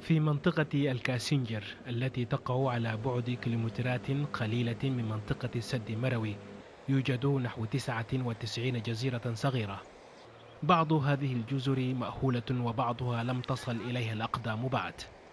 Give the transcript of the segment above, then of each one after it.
في منطقة الكاسنجر التي تقع على بعد كيلومترات قليلة من منطقة سد مروي يوجد نحو 99 جزيرة صغيرة. بعض هذه الجزر مأهولة وبعضها لم تصل إليها الأقدام بعد.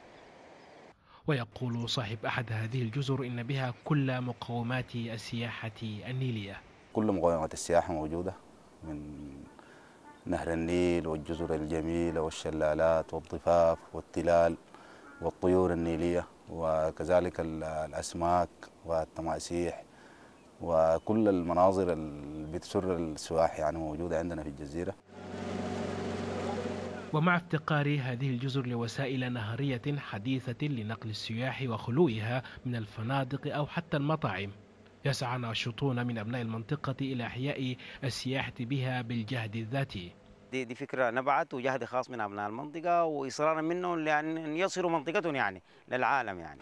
ويقول صاحب أحد هذه الجزر إن بها كل مقومات السياحة النيلية. كل مقومات السياحة موجودة، من نهر النيل والجزر الجميلة والشلالات والضفاف والتلال والطيور النيلية، وكذلك الأسماك والتماسيح وكل المناظر اللي بتسر السواح يعني موجودة عندنا في الجزيرة. ومع افتقار هذه الجزر لوسائل نهرية حديثة لنقل السياح وخلوئها من الفنادق أو حتى المطاعم، يسعى ناشطون من أبناء المنطقة إلى إحياء السياحة بها بالجهد الذاتي. دي فكرة نبعت وجهد خاص من أبناء المنطقة وإصرارا منهم لأن يصلوا منطقتهم يعني للعالم يعني.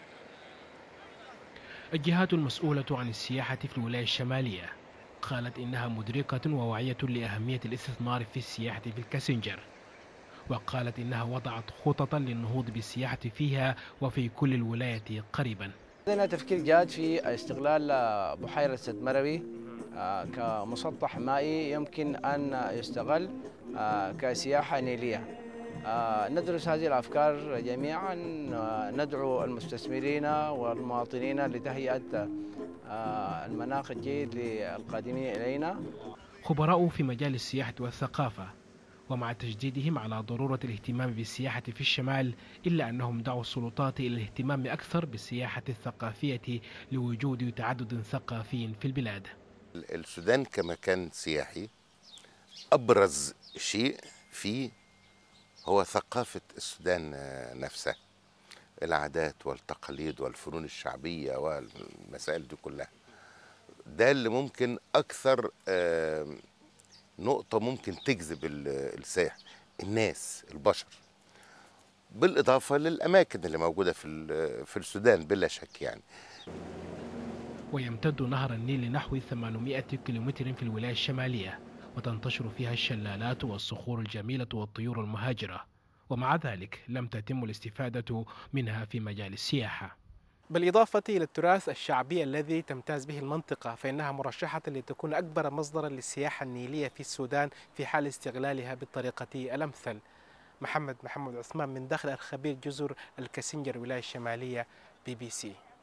الجهات المسؤولة عن السياحة في الولاية الشمالية قالت إنها مدركة وواعية لأهمية الاستثمار في السياحة في الكاسنجر، وقالت إنها وضعت خططا للنهوض بالسياحة فيها وفي كل الولاية قريبا. عندنا تفكير جاد في استغلال بحيرة سد مروي كمسطح مائي يمكن أن يستغل كسياحة نيلية. ندرس هذه الأفكار جميعا، ندعو المستثمرين والمواطنين لتهيئة المناخ الجيد للقادمين إلينا. خبراء في مجال السياحة والثقافة ومع تجديدهم على ضرورة الاهتمام بالسياحة في الشمال، إلا أنهم دعوا السلطات إلى الاهتمام أكثر بالسياحة الثقافية لوجود تعدد ثقافي في البلاد. السودان كمكان سياحي أبرز شيء فيه هو ثقافة السودان نفسها، العادات والتقاليد والفنون الشعبية والمسائل دي كلها. ده اللي ممكن أكثر نقطة ممكن تجذب السائح، الناس البشر، بالإضافة للأماكن اللي موجودة في السودان بلا شك يعني. ويمتد نهر النيل نحو 800 كيلومتر في الولاية الشمالية، وتنتشر فيها الشلالات والصخور الجميلة والطيور المهاجرة، ومع ذلك لم تتم الاستفادة منها في مجال السياحة. بالإضافة إلى التراث الشعبي الذي تمتاز به المنطقة، فإنها مرشحة لتكون أكبر مصدر للسياحة النيلية في السودان في حال استغلالها بالطريقة الأمثل. محمد عثمان من داخل الخبير جزر الكاسنجر ولاية الشمالية، BBC.